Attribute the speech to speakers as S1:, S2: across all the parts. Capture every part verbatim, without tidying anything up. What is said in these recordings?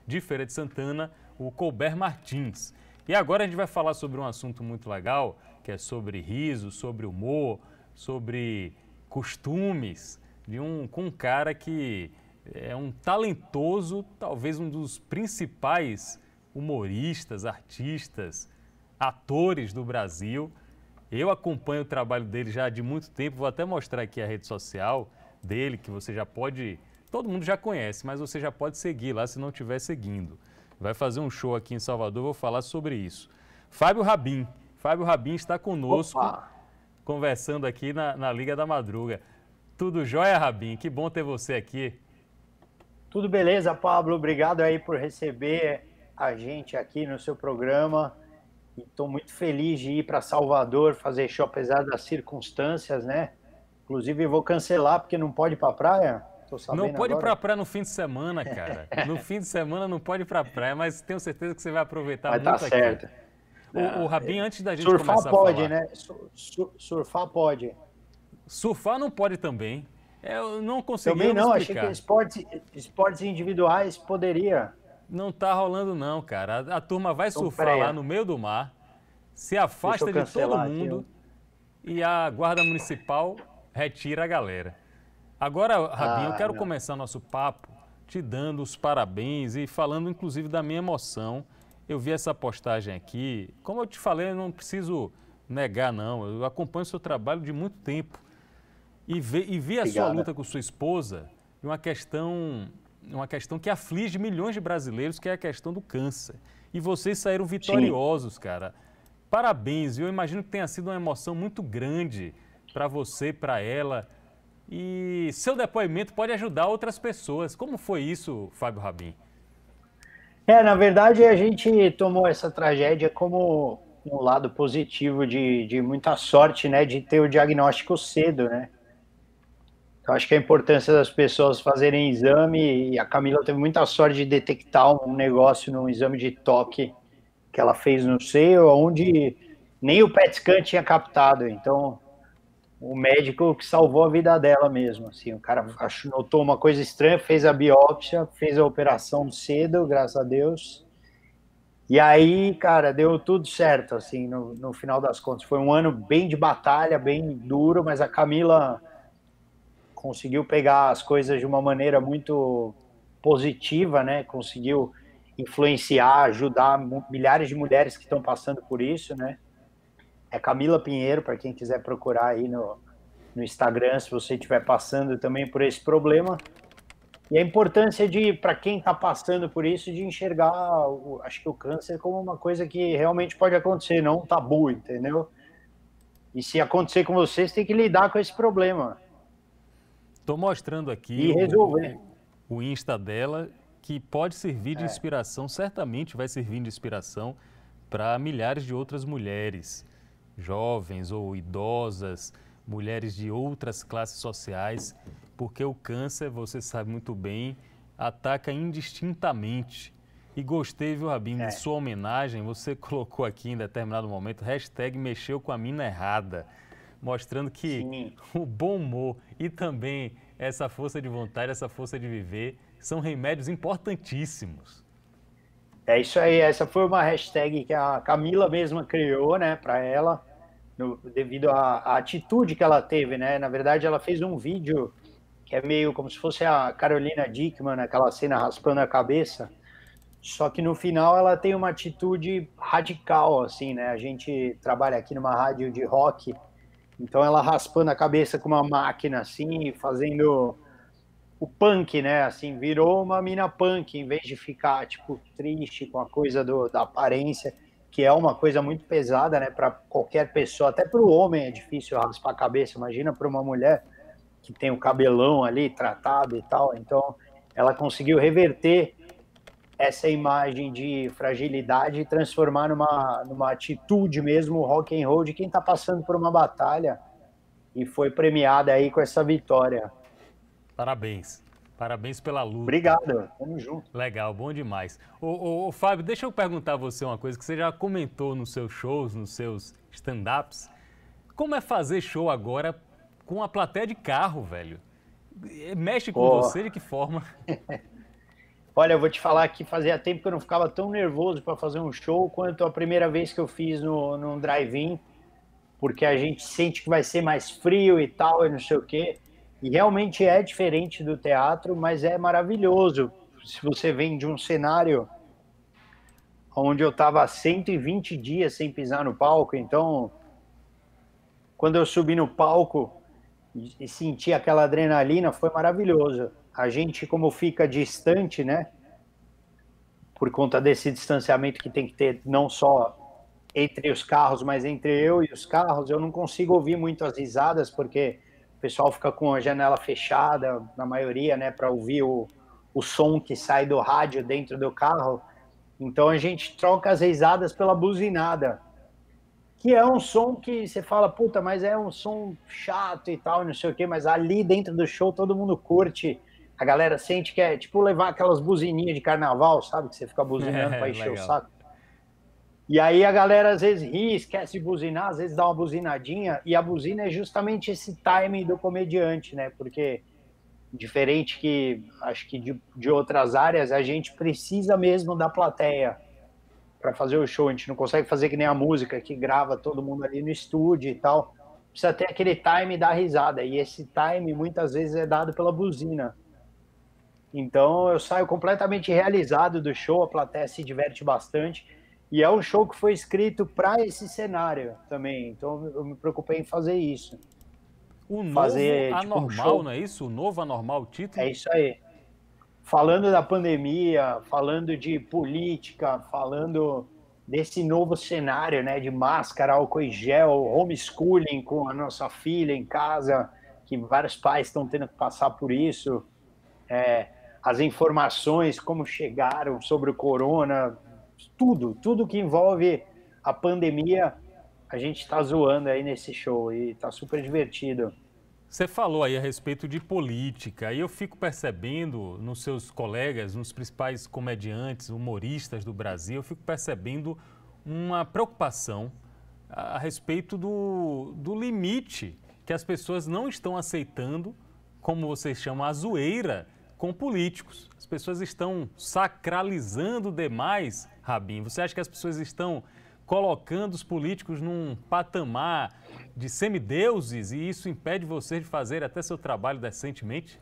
S1: de Feira de Santana, o Colbert Martins. E agora a gente vai falar sobre um assunto muito legal, que é sobre riso, sobre humor, sobre costumes, de um, com um cara que é um talentoso, talvez um dos principais humoristas, artistas, atores do Brasil. Eu acompanho o trabalho dele já de muito tempo, vou até mostrar aqui a rede social dele, que você já pode, todo mundo já conhece, mas você já pode seguir lá se não estiver seguindo. Vai fazer um show aqui em Salvador, vou falar sobre isso. Fábio Rabin. Fábio Rabin está conosco,
S2: Opa.
S1: conversando aqui na, na Liga da Madruga. Tudo jóia, Rabin? Que bom ter você aqui.
S2: Tudo beleza, Pablo? Obrigado aí por receber a gente aqui no seu programa. E estou muito feliz de ir para Salvador fazer show, apesar das circunstâncias, né? Inclusive, vou cancelar porque não pode ir para a praia. Tô sabendo
S1: Não pode
S2: agora.
S1: ir pra praia no fim de semana, cara. No fim de semana não pode ir pra praia, mas tenho certeza que você vai aproveitar
S2: Vai
S1: muito
S2: tá
S1: aqui.
S2: certo.
S1: O, o Rabin, antes da gente
S2: Surfar
S1: começar
S2: pode,
S1: a falar...
S2: né? Sur- surfar pode.
S1: Surfar não pode também. Eu não consegui
S2: Também não, achei
S1: explicar.
S2: que esportes, esportes individuais poderia.
S1: Não tá rolando não, cara. A, a turma vai
S2: Então,
S1: surfar
S2: peraí.
S1: lá no meio do mar, se afasta
S2: Deixa eu
S1: de todo
S2: cancelar aqui,
S1: mundo e a guarda municipal retira a galera. Agora, Rabin, eu
S2: Ah,
S1: quero
S2: não.
S1: começar nosso papo te dando os parabéns e falando inclusive da minha emoção. Eu vi essa postagem aqui, como eu te falei, eu não preciso negar não, eu acompanho o seu trabalho de muito tempo e, ve, e vi a sua
S2: Obrigado.
S1: luta com sua esposa de uma questão, uma questão que aflige milhões de brasileiros, que é a questão do câncer. E vocês saíram vitoriosos, cara. Parabéns, viu? Eu imagino que tenha sido uma emoção muito grande para você, para ela. E seu depoimento pode ajudar outras pessoas. Como foi isso, Fábio Rabin?
S2: É, na verdade, a gente tomou essa tragédia como um lado positivo de, de muita sorte, né? De ter o diagnóstico cedo, né? Então, acho que a importância das pessoas fazerem exame, e a Camila teve muita sorte de detectar um negócio num exame de toque que ela fez no seio, onde nem o P E T scan tinha captado. Então, o médico que salvou a vida dela mesmo, assim, o cara achou, notou uma coisa estranha, fez a biópsia, fez a operação cedo, graças a Deus, e aí, cara, deu tudo certo, assim, no, no final das contas. Foi um ano bem de batalha, bem duro, mas a Camila conseguiu pegar as coisas de uma maneira muito positiva, né, conseguiu influenciar, ajudar milhares de mulheres que estão passando por isso, né. É Camila Pinheiro, para quem quiser procurar aí no, no Instagram, se você estiver passando também por esse problema. E a importância de, para quem está passando por isso, de enxergar, o, acho que o câncer como uma coisa que realmente pode acontecer, não um tabu, entendeu? E se acontecer com você, você tem que lidar com esse problema.
S1: Estou mostrando aqui
S2: E
S1: o,
S2: resolver.
S1: o, o Insta dela, que pode servir de
S2: É.
S1: inspiração, certamente vai servir de inspiração para milhares de outras mulheres, jovens ou idosas, mulheres de outras classes sociais, porque o câncer, você sabe muito bem, ataca indistintamente. E gostei, viu, Rabin,
S2: É.
S1: de sua homenagem, você colocou aqui em determinado momento, hashtag mexeu com a mina errada, mostrando que
S2: Sim.
S1: o bom humor e também essa força de vontade, essa força de viver, são remédios importantíssimos.
S2: É isso aí, essa foi uma hashtag que a Camila mesma criou, né, para ela, no, devido à, à atitude que ela teve, né. Na verdade, ela fez um vídeo que é meio como se fosse a Carolina Dickmann, aquela cena raspando a cabeça, só que no final ela tem uma atitude radical, assim, né. A gente trabalha aqui numa rádio de rock, então ela raspando a cabeça com uma máquina, assim, fazendo o punk, né, assim, virou uma mina punk, em vez de ficar, tipo, triste com a coisa do, da aparência, que é uma coisa muito pesada, né, para qualquer pessoa, até para o homem é difícil raspar a cabeça, imagina para uma mulher que tem o cabelão ali tratado e tal. Então ela conseguiu reverter essa imagem de fragilidade e transformar numa, numa atitude mesmo rock and roll de quem está passando por uma batalha, e foi premiada aí com essa vitória.
S1: Parabéns. Parabéns pela luta.
S2: Obrigado, tamo junto.
S1: Legal, bom demais. Ô, ô, ô, Fábio, deixa eu perguntar a você uma coisa que você já comentou nos seus shows, nos seus stand-ups. Como é fazer show agora com a plateia de carro, velho? Mexe com
S2: Oh.
S1: você de que forma?
S2: Olha, eu vou te falar que fazia tempo que eu não ficava tão nervoso para fazer um show quanto a primeira vez que eu fiz no, no drive-in, porque a gente sente que vai ser mais frio e tal, e não sei o quê. E realmente é diferente do teatro, mas é maravilhoso. Se você vem de um cenário onde eu estava cento e vinte dias sem pisar no palco, então, quando eu subi no palco e senti aquela adrenalina, foi maravilhoso. A gente, como fica distante, né, por conta desse distanciamento que tem que ter não só entre os carros, mas entre eu e os carros, eu não consigo ouvir muito as risadas, porque o pessoal fica com a janela fechada, na maioria, né, para ouvir o, o som que sai do rádio dentro do carro. Então a gente troca as risadas pela buzinada, que é um som que você fala, puta, mas é um som chato e tal, não sei o quê, mas ali dentro do show todo mundo curte, a galera sente que é tipo levar aquelas buzininhas de carnaval, sabe, que você fica buzinando
S1: É,
S2: para encher
S1: legal.
S2: o saco. E aí a galera às vezes ri, esquece de buzinar, às vezes dá uma buzinadinha, e a buzina é justamente esse timing do comediante, né, porque diferente que, acho que de, de outras áreas, a gente precisa mesmo da plateia para fazer o show. A gente não consegue fazer que nem a música, que grava todo mundo ali no estúdio e tal. Precisa ter aquele time da risada, e esse time muitas vezes é dado pela buzina. Então eu saio completamente realizado do show, a plateia se diverte bastante, e é um show que foi escrito para esse cenário também, então eu me preocupei em fazer isso.
S1: O novo
S2: Fazer, tipo, um
S1: anormal,
S2: show.
S1: não é isso? O novo anormal, o título?
S2: É isso aí. Falando da pandemia, falando de política, falando desse novo cenário, né, de máscara, álcool e gel, homeschooling com a nossa filha em casa, que vários pais estão tendo que passar por isso, é, as informações, como chegaram sobre o corona, tudo, tudo que envolve a pandemia, a gente está zoando aí nesse show e está super divertido.
S1: Você falou aí a respeito de política, e eu fico percebendo nos seus colegas, nos principais comediantes, humoristas do Brasil, eu fico percebendo uma preocupação a respeito do, do limite que as pessoas não estão aceitando, como vocês chamam, a zoeira com políticos. As pessoas estão sacralizando demais, Rabin. Você acha que as pessoas estão colocando os políticos num patamar de semideuses e isso impede você de fazer até seu trabalho decentemente?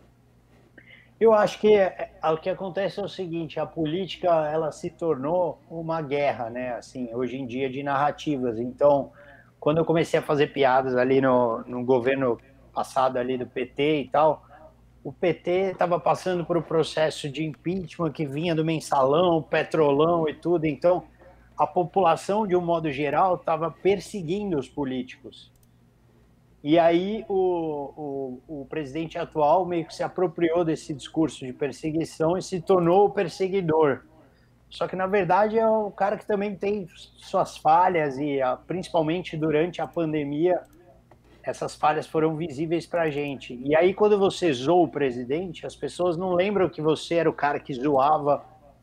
S2: Eu acho que é, é, o que acontece é o seguinte, a política ela se tornou uma guerra, né? Assim, hoje em dia de narrativas. Então, quando eu comecei a fazer piadas ali no, no governo passado ali do P T e tal, o P T estava passando por um processo de impeachment que vinha do mensalão, petrolão e tudo. Então, a população, de um modo geral, estava perseguindo os políticos. E aí o, o, o presidente atual meio que se apropriou desse discurso de perseguição e se tornou o perseguidor. Só que, na verdade, é o cara que também tem suas falhas e, principalmente durante a pandemia, essas falhas foram visíveis para a gente. E aí, quando você zoa o presidente, as pessoas não lembram que você era o cara que zoava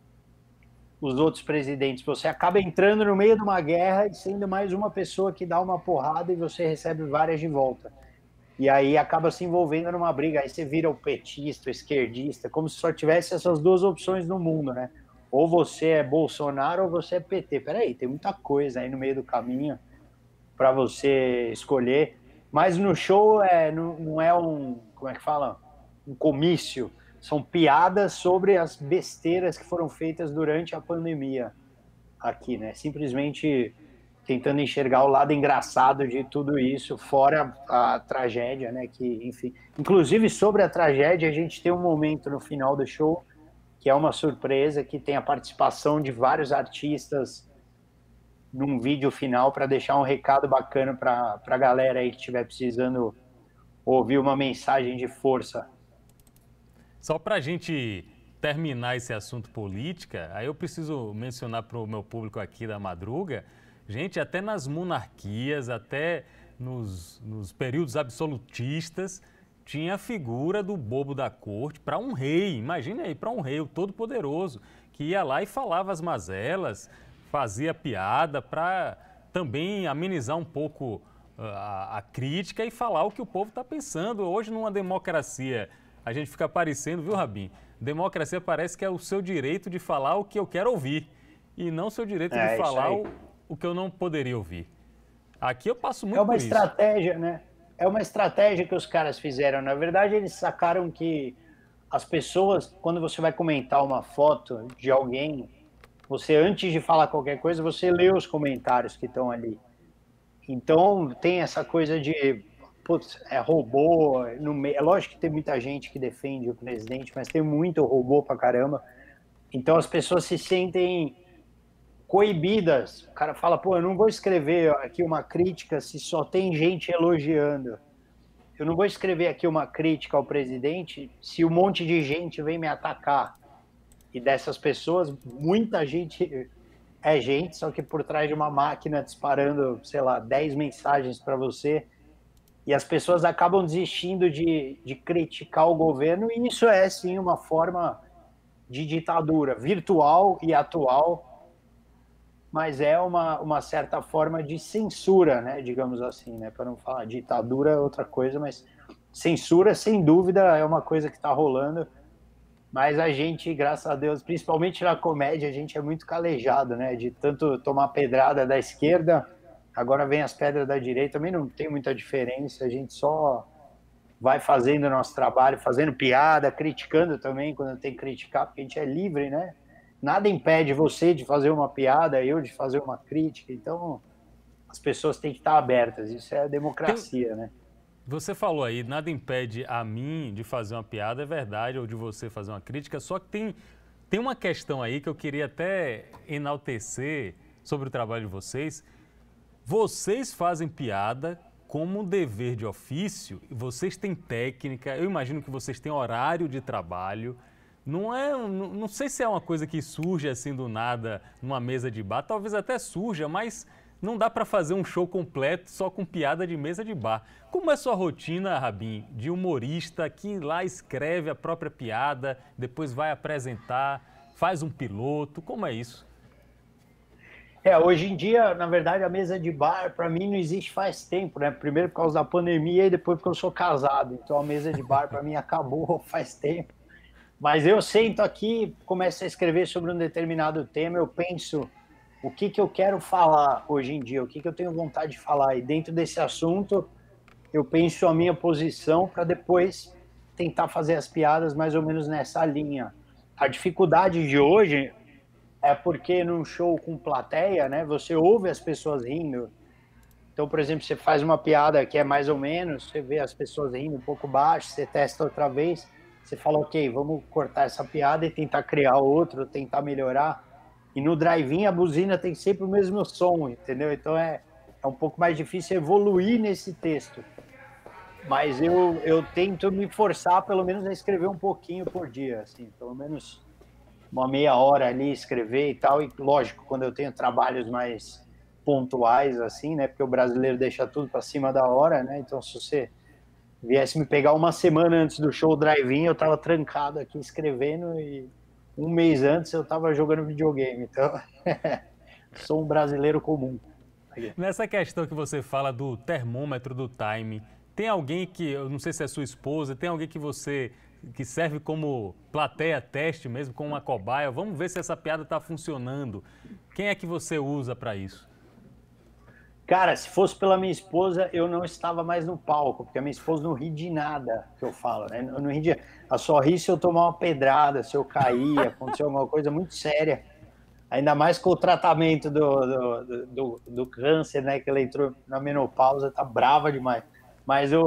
S2: os outros presidentes. Você acaba entrando no meio de uma guerra e sendo mais uma pessoa que dá uma porrada e você recebe várias de volta. E aí acaba se envolvendo numa briga. Aí você vira o petista, o esquerdista, como se só tivesse essas duas opções no mundo, né? Ou você é Bolsonaro ou você é P T. Peraí, tem muita coisa aí no meio do caminho para você escolher. Mas no show é, não, não é um, como é que fala? Um comício. São piadas sobre as besteiras que foram feitas durante a pandemia aqui, né? Simplesmente tentando enxergar o lado engraçado de tudo isso, fora a, a tragédia, né? Que, enfim, inclusive sobre a tragédia, a gente tem um momento no final do show que é uma surpresa, que tem a participação de vários artistas num vídeo final para deixar um recado bacana para a galera aí que estiver precisando ouvir uma mensagem de força.
S1: Só para a gente terminar esse assunto política, aí eu preciso mencionar para o meu público aqui da Madruga, gente, até nas monarquias, até nos, nos períodos absolutistas, tinha a figura do bobo da corte para um rei, imagine aí, para um rei, o todo-poderoso, que ia lá e falava as mazelas, fazia piada para também amenizar um pouco a, a crítica e falar o que o povo está pensando. Hoje, numa democracia, a gente fica parecendo, viu, Rabin, democracia parece que é o seu direito de falar o que eu quero ouvir e não o seu direito
S2: É,
S1: de
S2: isso
S1: falar
S2: aí.
S1: o, o que eu não poderia ouvir. Aqui eu passo
S2: É
S1: muito
S2: uma
S1: por isso.
S2: estratégia, né? É uma estratégia que os caras fizeram. Na verdade, eles sacaram que as pessoas, quando você vai comentar uma foto de alguém, você, antes de falar qualquer coisa, você lê os comentários que estão ali. Então, tem essa coisa de, putz, é robô, no meio. É lógico que tem muita gente que defende o presidente, mas tem muito robô pra caramba. Então, as pessoas se sentem coibidas. O cara fala, pô, eu não vou escrever aqui uma crítica se só tem gente elogiando. Eu não vou escrever aqui uma crítica ao presidente se um monte de gente vem me atacar. E dessas pessoas, muita gente é gente, só que por trás de uma máquina disparando, sei lá, dez mensagens para você. E as pessoas acabam desistindo de, de criticar o governo, e isso é, sim, uma forma de ditadura virtual e atual, mas é uma, uma certa forma de censura, né, digamos assim, né, para não falar ditadura é outra coisa, mas censura, sem dúvida, é uma coisa que está rolando, mas a gente, graças a Deus, principalmente na comédia, a gente é muito calejado, né, de tanto tomar pedrada da esquerda, agora vem as pedras da direita, também não tem muita diferença, a gente só vai fazendo o nosso trabalho, fazendo piada, criticando também, quando tem que criticar, porque a gente é livre, né? Nada impede você de fazer uma piada, eu de fazer uma crítica, então as pessoas têm que estar abertas, isso é democracia,
S1: Tem,
S2: né?
S1: Você falou aí, nada impede a mim de fazer uma piada, é verdade, ou de você fazer uma crítica, só que tem, tem uma questão aí que eu queria até enaltecer sobre o trabalho de vocês. Vocês fazem piada como um dever de ofício, vocês têm técnica, eu imagino que vocês têm horário de trabalho. Não é, não, não sei se é uma coisa que surge assim do nada numa mesa de bar, talvez até surja, mas não dá para fazer um show completo só com piada de mesa de bar. Como é sua rotina, Rabin, de humorista que lá escreve a própria piada, depois vai apresentar, faz um piloto, como é isso?
S2: É, hoje em dia, na verdade, a mesa de bar, para mim, não existe faz tempo, né? Primeiro por causa da pandemia e depois porque eu sou casado. Então, a mesa de bar, para mim, acabou faz tempo. Mas eu sento aqui, começo a escrever sobre um determinado tema, eu penso o que, que eu quero falar hoje em dia, o que, que eu tenho vontade de falar. E dentro desse assunto, eu penso a minha posição para depois tentar fazer as piadas mais ou menos nessa linha. A dificuldade de hoje é porque num show com plateia, né, você ouve as pessoas rindo. Então, por exemplo, você faz uma piada que é mais ou menos, você vê as pessoas rindo um pouco baixo, você testa outra vez, você fala, ok, vamos cortar essa piada e tentar criar outro, tentar melhorar. E no drive-in a buzina tem sempre o mesmo som, entendeu? Então é, é um pouco mais difícil evoluir nesse texto. Mas eu, eu tento me forçar pelo menos a escrever um pouquinho por dia, assim, pelo menos uma meia hora ali escrever e tal. E lógico, quando eu tenho trabalhos mais pontuais, assim, né? Porque o brasileiro deixa tudo para cima da hora, né? Então, se você viesse me pegar uma semana antes do show drive-in, eu tava trancado aqui escrevendo, e um mês antes eu tava jogando videogame. Então, sou um brasileiro comum.
S1: Nessa questão que você fala do termômetro do time, tem alguém que, eu não sei se é sua esposa, tem alguém que você, que serve como plateia teste mesmo, como uma cobaia, vamos ver se essa piada está funcionando. Quem é que você usa para isso?
S2: Cara, se fosse pela minha esposa, eu não estava mais no palco, porque a minha esposa não ri de nada que eu falo, né? Eu não ri de... Ela só ri se eu tomar uma pedrada, se eu cair, acontecer alguma coisa muito séria. Ainda mais com o tratamento do, do, do, do câncer, né? Que ela entrou na menopausa, tá brava demais. Mas eu...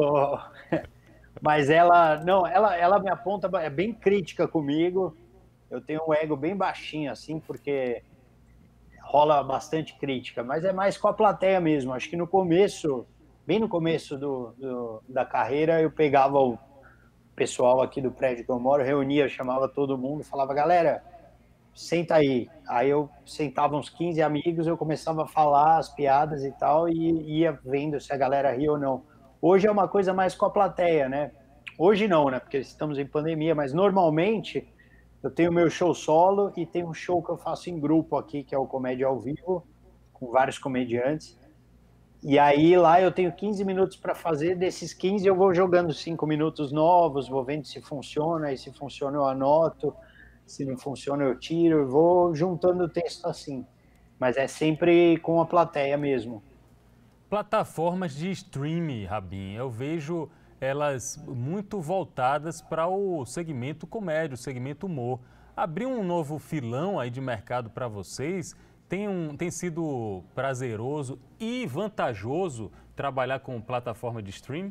S2: Mas ela, não, ela, ela me aponta, é bem crítica comigo. Eu tenho um ego bem baixinho, assim, porque rola bastante crítica, mas é mais com a plateia mesmo. Acho que no começo, bem no começo do, do, da carreira, eu pegava o pessoal aqui do prédio que eu moro, reunia, chamava todo mundo, falava, galera, senta aí. Aí eu sentava uns quinze amigos, eu começava a falar as piadas e tal, e ia vendo se a galera ria ou não. Hoje é uma coisa mais com a plateia, né? Hoje não, né? Porque estamos em pandemia, mas normalmente eu tenho meu show solo e tem um show que eu faço em grupo aqui, que é o Comédia ao Vivo, com vários comediantes. E aí lá eu tenho quinze minutos para fazer, desses quinze eu vou jogando cinco minutos novos, vou vendo se funciona, e se funciona eu anoto, se não funciona eu tiro, eu vou juntando o texto assim. Mas é sempre com a plateia mesmo.
S1: Plataformas de streaming, Rabin, eu vejo elas muito voltadas para o segmento comédia, o segmento humor. Abrir um novo filão aí de mercado para vocês tem, um, tem sido prazeroso e vantajoso trabalhar com plataforma de streaming?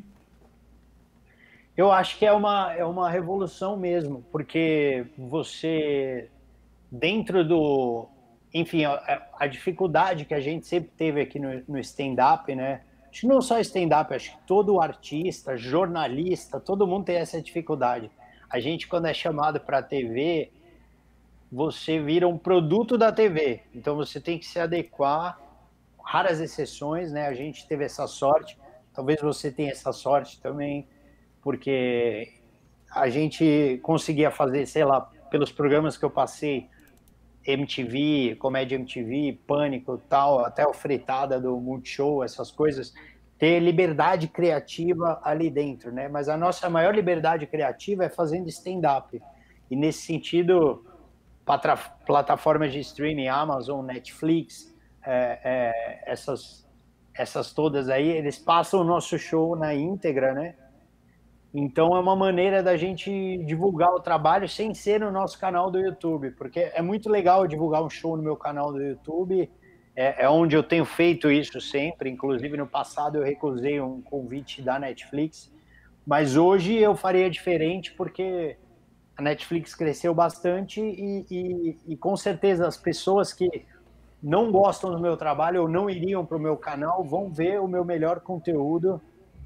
S2: Eu acho que é uma, é uma revolução mesmo, porque você, dentro do... Enfim, a, a dificuldade que a gente sempre teve aqui no, no stand-up, né? Acho que não só stand-up, acho que todo artista, jornalista, todo mundo tem essa dificuldade. A gente, quando é chamado para a T V, você vira um produto da T V. Então você tem que se adequar, raras exceções, né? A gente teve essa sorte, talvez você tenha essa sorte também, porque a gente conseguia fazer, sei lá, pelos programas que eu passei, M T V, Comédia M T V, Pânico, tal, até o Fritada do Multishow, essas coisas, ter liberdade criativa ali dentro, né? Mas a nossa maior liberdade criativa é fazendo stand-up. E nesse sentido, plataformas de streaming, Amazon, Netflix, é, é, essas, essas todas aí, eles passam o nosso show na íntegra, né? Então é uma maneira da gente divulgar o trabalho sem ser no nosso canal do YouTube, porque é muito legal divulgar um show no meu canal do YouTube, é, é onde eu tenho feito isso sempre, inclusive no passado eu recusei um convite da Netflix, mas hoje eu faria diferente porque a Netflix cresceu bastante e, e, e com certeza as pessoas que não gostam do meu trabalho ou não iriam para o meu canal vão ver o meu melhor conteúdo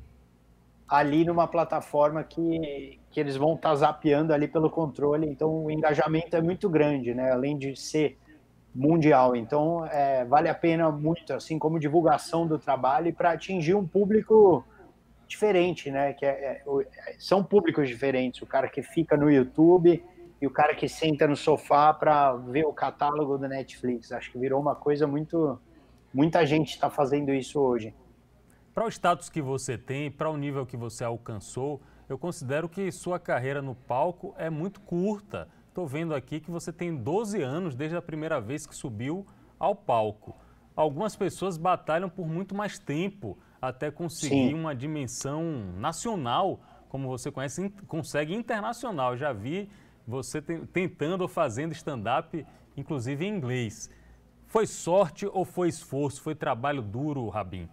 S2: ali numa plataforma que, que eles vão estar zapeando ali pelo controle, então o engajamento é muito grande, né? Além de ser mundial, então é, vale a pena muito, assim como divulgação do trabalho para atingir um público diferente, né? Que é, é, são públicos diferentes, o cara que fica no YouTube e o cara que senta no sofá para ver o catálogo do Netflix. Acho que virou uma coisa muito... Muita gente está fazendo isso hoje.
S1: Para o status que você tem, para o nível que você alcançou, eu considero que sua carreira no palco é muito curta. Estou vendo aqui que você tem doze anos desde a primeira vez que subiu ao palco. Algumas pessoas batalham por muito mais tempo até conseguir Sim. uma dimensão nacional, como você conhece, consegue internacional. Já vi você tentando ou fazendo stand-up, inclusive em inglês. Foi sorte ou foi esforço? Foi trabalho duro, Rabin?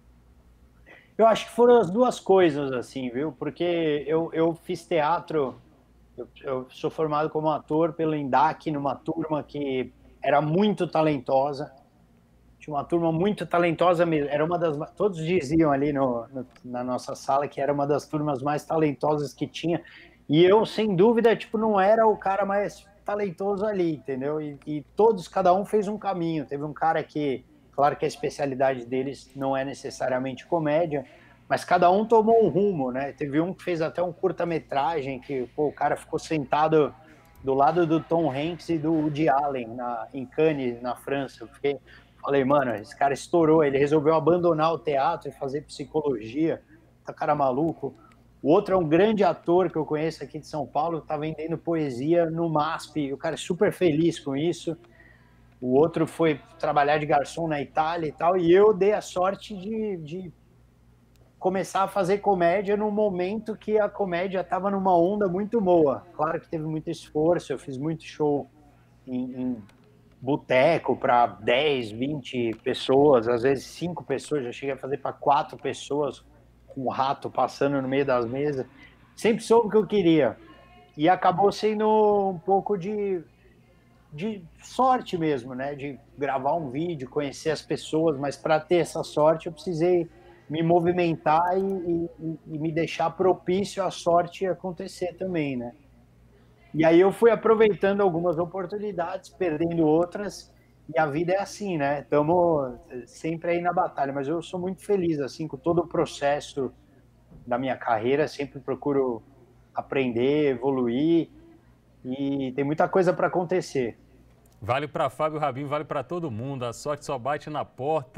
S2: Eu acho que foram as duas coisas, assim, viu? Porque eu, eu fiz teatro, eu, eu sou formado como ator pelo INDAC, numa turma que era muito talentosa. Tinha uma turma muito talentosa mesmo. Era uma das, todos diziam ali no, no, na nossa sala que era uma das turmas mais talentosas que tinha. E eu, sem dúvida, tipo, não era o cara mais talentoso ali, entendeu? E, e todos, cada um fez um caminho. Teve um cara que, claro que a especialidade deles não é necessariamente comédia, mas cada um tomou um rumo, né? Teve um que fez até um curta-metragem que pô, o cara ficou sentado do lado do Tom Hanks e do Woody Allen na, em Cannes, na França. Eu fiquei, falei, mano, esse cara estourou, ele resolveu abandonar o teatro e fazer psicologia, tá cara maluco. O outro é um grande ator que eu conheço aqui de São Paulo, tá vendendo poesia no MASP, o cara é super feliz com isso. O outro foi trabalhar de garçom na Itália e tal, e eu dei a sorte de, de começar a fazer comédia num momento que a comédia estava numa onda muito boa. Claro que teve muito esforço, eu fiz muito show em, em boteco para dez, vinte pessoas, às vezes cinco pessoas, já cheguei a fazer para quatro pessoas, com um rato passando no meio das mesas. Sempre soube o que eu queria. E acabou sendo um pouco de, de sorte mesmo, né? De gravar um vídeo, conhecer as pessoas, mas para ter essa sorte eu precisei me movimentar e, e, e me deixar propício à sorte acontecer também, né? E aí eu fui aproveitando algumas oportunidades, perdendo outras, e a vida é assim, né? Estamos sempre aí na batalha, mas eu sou muito feliz, assim, com todo o processo da minha carreira, sempre procuro aprender, evoluir, e tem muita coisa para acontecer.
S1: Vale para Fábio Rabin, vale para todo mundo, a sorte só bate na porta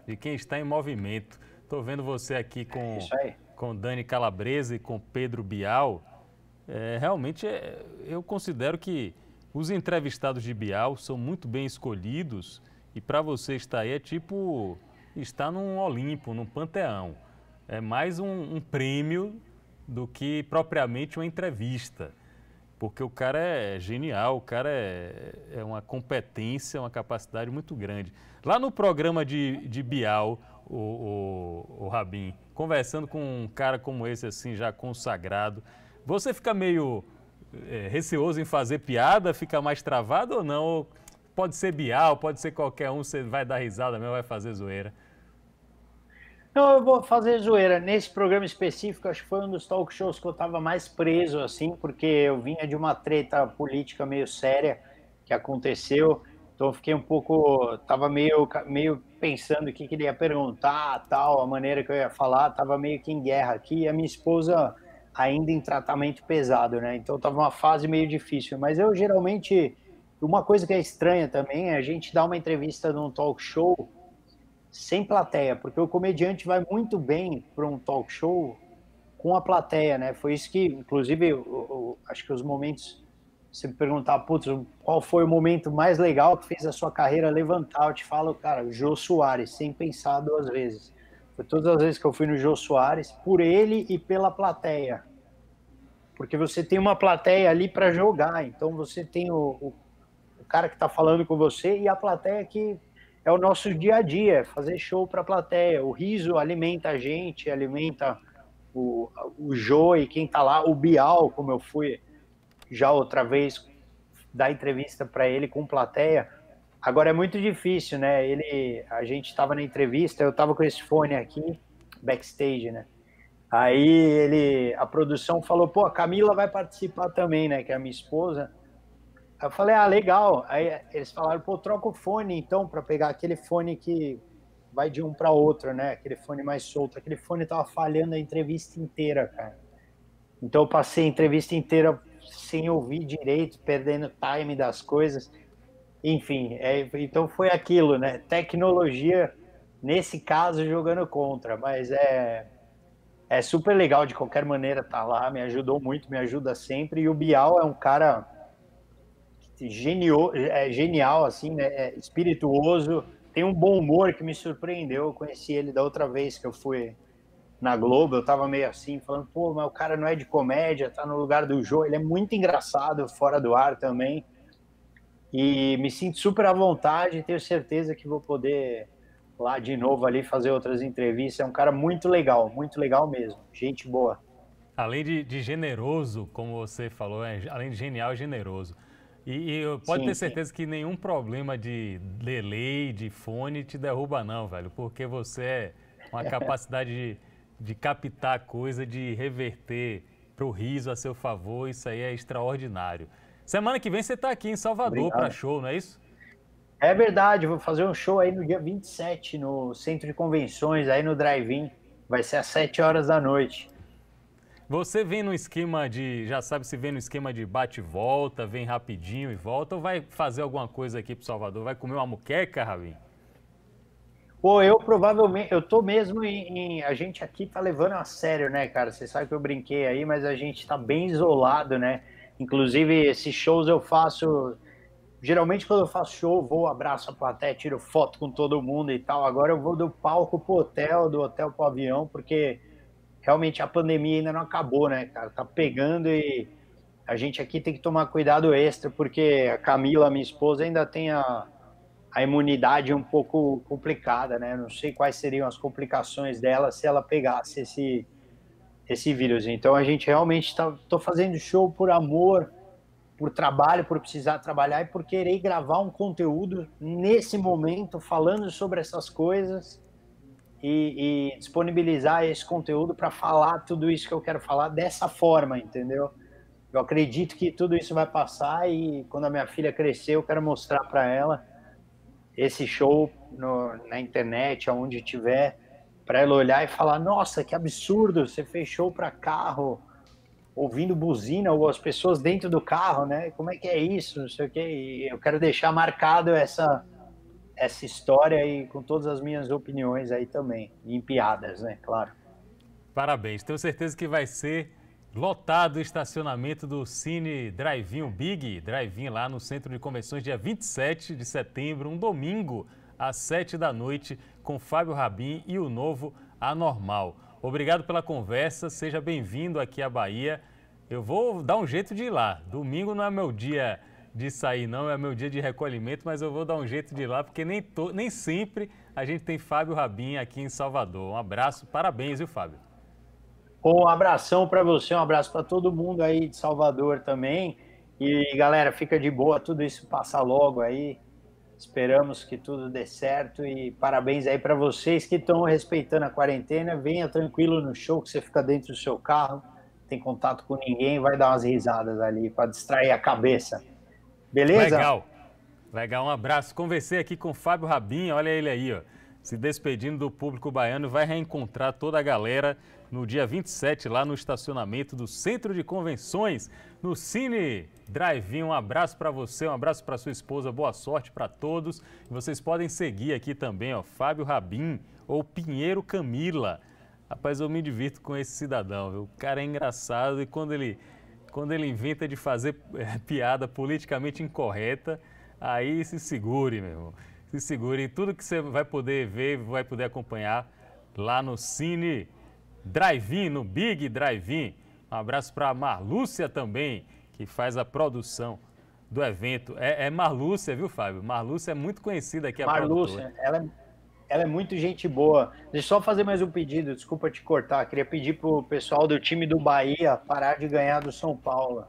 S1: de quem está em movimento. Estou vendo você aqui com,
S2: Isso aí.
S1: com Dani Calabresa e com Pedro Bial. É, realmente, é, eu considero que os entrevistados de Bial são muito bem escolhidos e para você estar aí é tipo estar num Olimpo, num Panteão. É mais um, um prêmio do que propriamente uma entrevista. Porque o cara é genial, o cara é, é uma competência, uma capacidade muito grande. Lá no programa de, de Bial, o, o, o Rabin, conversando com um cara como esse, assim, já consagrado, você fica meio é, receoso em fazer piada, fica mais travado ou não? Ou pode ser Bial, pode ser qualquer um, você vai dar risada mesmo, vai fazer zoeira.
S2: Não, eu vou fazer zoeira. Nesse programa específico, acho que foi um dos talk shows que eu estava mais preso, assim, porque eu vinha de uma treta política meio séria que aconteceu. Então eu fiquei um pouco, tava meio, meio pensando o que, que ele ia perguntar, tal, a maneira que eu ia falar, tava meio que em guerra aqui. E a minha esposa ainda em tratamento pesado, né? Então tava uma fase meio difícil. Mas eu geralmente, uma coisa que é estranha também é a gente dar uma entrevista num talk show sem plateia, porque o comediante vai muito bem para um talk show com a plateia, né? Foi isso que, inclusive, eu, eu, acho que os momentos, você me perguntar, putz, qual foi o momento mais legal que fez a sua carreira levantar? Eu te falo, cara, o Jô Soares, sem pensar duas vezes. Foi todas as vezes que eu fui no Jô Soares, por ele e pela plateia. Porque você tem uma plateia ali para jogar, então você tem o, o, o cara que está falando com você e a plateia que é o nosso dia a dia, fazer show para a plateia. O riso alimenta a gente, alimenta o, o Jô e quem está lá, o Bial, como eu fui já outra vez dar entrevista para ele com plateia. Agora é muito difícil, né? Ele, a gente estava na entrevista, eu estava com esse fone aqui, backstage, né? Aí ele, a produção falou, pô, a Camila vai participar também, né? Que é a minha esposa. Aí eu falei, ah, legal. Aí eles falaram, pô, troca o fone então, para pegar aquele fone que vai de um para outro, né? Aquele fone mais solto. Aquele fone tava falhando a entrevista inteira, cara. Então eu passei a entrevista inteira sem ouvir direito, perdendo o time das coisas. Enfim, é, então foi aquilo, né? Tecnologia, nesse caso, jogando contra. Mas é, é super legal de qualquer maneira estar lá. Me ajudou muito, me ajuda sempre. E o Bial é um cara Genio, é, genial, assim, né? É espirituoso, tem um bom humor que me surpreendeu. Eu conheci ele da outra vez que eu fui na Globo, eu tava meio assim, falando, pô, mas o cara não é de comédia, tá no lugar do Jô. Ele é muito engraçado, fora do ar também. E me sinto super à vontade, tenho certeza que vou poder lá de novo ali fazer outras entrevistas. É um cara muito legal, muito legal mesmo, gente boa.
S1: Além de, de generoso, como você falou, é, além de genial, é generoso. E, e pode
S2: Sim,
S1: ter
S2: sim.
S1: certeza que nenhum problema de delay, de fone te derruba não, velho. Porque você é uma capacidade de, de captar coisa, de reverter pro riso a seu favor. Isso aí é extraordinário. Semana que vem você está aqui em Salvador para
S2: Obrigado.
S1: show, não é isso?
S2: É verdade, vou fazer um show aí no dia vinte e sete no Centro de Convenções, aí no Drive-In. Vai ser às sete horas da noite.
S1: Você vem no esquema de, já sabe se vem no esquema de bate e volta, vem rapidinho e volta, ou vai fazer alguma coisa aqui pro Salvador? Vai comer uma muqueca, Rabin?
S2: Pô, eu provavelmente, eu tô mesmo em, em- a gente aqui tá levando a sério, né, cara? Você sabe que eu brinquei aí, mas a gente tá bem isolado, né? Inclusive, esses shows eu faço, geralmente quando eu faço show, eu vou, abraço a plateia, tiro foto com todo mundo e tal. Agora eu vou do palco pro hotel, do hotel pro avião, porque realmente a pandemia ainda não acabou, né, cara? Tá pegando e a gente aqui tem que tomar cuidado extra, porque a Camila, minha esposa, ainda tem a, a imunidade um pouco complicada, né? Não sei quais seriam as complicações dela se ela pegasse esse, esse vírus. Então a gente realmente está tô fazendo show por amor, por trabalho, por precisar trabalhar e por querer gravar um conteúdo nesse momento falando sobre essas coisas e, e disponibilizar esse conteúdo para falar tudo isso que eu quero falar dessa forma, entendeu? Eu acredito que tudo isso vai passar e quando a minha filha crescer, eu quero mostrar para ela esse show no, na internet, aonde tiver, para ela olhar e falar: nossa, que absurdo, você fez show para carro, ouvindo buzina ou as pessoas dentro do carro, né? Como é que é isso? Não sei o quê. E eu quero deixar marcado essa essa história e com todas as minhas opiniões aí também, em piadas, né, claro.
S1: Parabéns, tenho certeza que vai ser lotado o estacionamento do Cine Drive-In, o Big Drive-In lá no Centro de Convenções, dia vinte e sete de setembro, um domingo, às sete da noite, com Fábio Rabin e o novo Anormal. Obrigado pela conversa, seja bem-vindo aqui à Bahia. Eu vou dar um jeito de ir lá. Domingo não é meu dia de sair, não, é meu dia de recolhimento, mas eu vou dar um jeito de ir lá, porque nem, to, nem sempre a gente tem Fábio Rabin aqui em Salvador. Um abraço, parabéns, viu, Fábio?
S2: Um abração para você, um abraço para todo mundo aí de Salvador também. E galera, fica de boa, tudo isso passa logo aí. Esperamos que tudo dê certo e parabéns aí para vocês que estão respeitando a quarentena. Venha tranquilo no show, que você fica dentro do seu carro, tem contato com ninguém, vai dar umas risadas ali para distrair a cabeça. Beleza?
S1: Legal, legal, um abraço. Conversei aqui com o Fábio Rabin, olha ele aí, ó, se despedindo do público baiano, vai reencontrar toda a galera no dia vinte e sete, lá no estacionamento do Centro de Convenções, no Cine Drive-In. Um abraço para você, um abraço para sua esposa, boa sorte para todos. E vocês podem seguir aqui também, ó, Fábio Rabin ou Pinheiro Camila. Rapaz, eu me divirto com esse cidadão, viu? O cara é engraçado e quando ele, quando ele inventa de fazer é, piada politicamente incorreta, aí se segure, meu irmão. Se segure. E tudo que você vai poder ver, vai poder acompanhar lá no Cine Drive-In, no Big Drive-In. Um abraço para a Marlúcia também, que faz a produção do evento. É, é Marlúcia, viu, Fábio? Marlúcia é muito conhecida aqui, a
S2: Marlúcia, ela é, ela é muito gente boa. Deixa eu só fazer mais um pedido, desculpa te cortar. Queria pedir pro pessoal do time do Bahia parar de ganhar do São Paulo.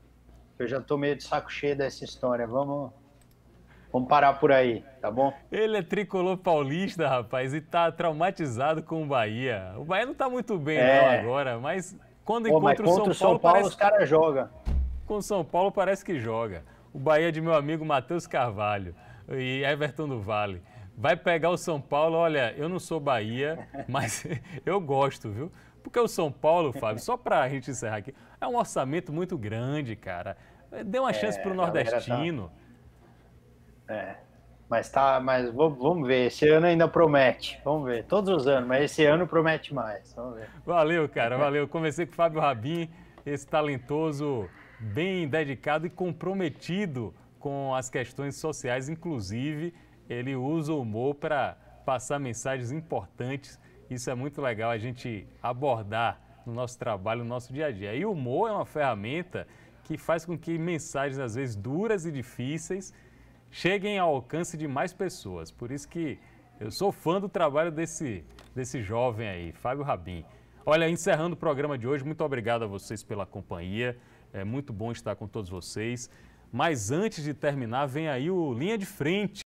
S2: Eu já tô meio de saco cheio dessa história. Vamos, vamos parar por aí, tá bom?
S1: Ele é tricolor paulista, rapaz, e tá traumatizado com o Bahia. O Bahia não tá muito bem, é. não, agora, mas quando
S2: Pô,
S1: encontra
S2: mas
S1: o São Paulo,
S2: São Paulo
S1: parece...
S2: os caras jogam.
S1: Com o São Paulo parece que joga. O Bahia de meu amigo Matheus Carvalho e Everton do Vale. Vai pegar o São Paulo, olha, eu não sou Bahia, mas eu gosto, viu? Porque o São Paulo, Fábio, só pra gente encerrar aqui, é um orçamento muito grande, cara. Dê uma chance é, pro nordestino.
S2: Tá... É, mas tá, mas vamos ver, esse ano ainda promete, vamos ver, todos os anos, mas esse ano promete mais, vamos ver.
S1: Valeu, cara, valeu. Conversei com o Fábio Rabin, esse talentoso, bem dedicado e comprometido com as questões sociais, inclusive ele usa o humor para passar mensagens importantes. Isso é muito legal a gente abordar no nosso trabalho, no nosso dia a dia. E o humor é uma ferramenta que faz com que mensagens, às vezes duras e difíceis, cheguem ao alcance de mais pessoas. Por isso que eu sou fã do trabalho desse, desse jovem aí, Fábio Rabin. Olha, encerrando o programa de hoje, muito obrigado a vocês pela companhia. É muito bom estar com todos vocês. Mas antes de terminar, vem aí o Linha de Frente.